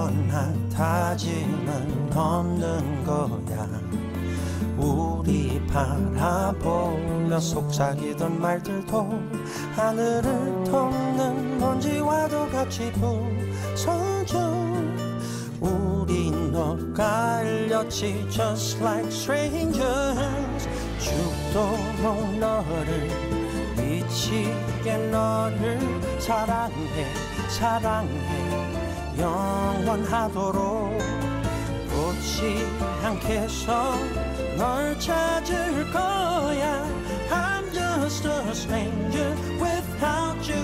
영원하다짐은 없는 거야. 우리 바라보며 속삭이던 말들도 하늘을 덮는 먼지와도 같이 부서져. 우리 녹아알렸지 just like strangers. 죽도록 너를 미치게 너를 사랑해 사랑해 영원하도록. 꽃이 향해서 널 찾을 거야. I'm just a stranger without you.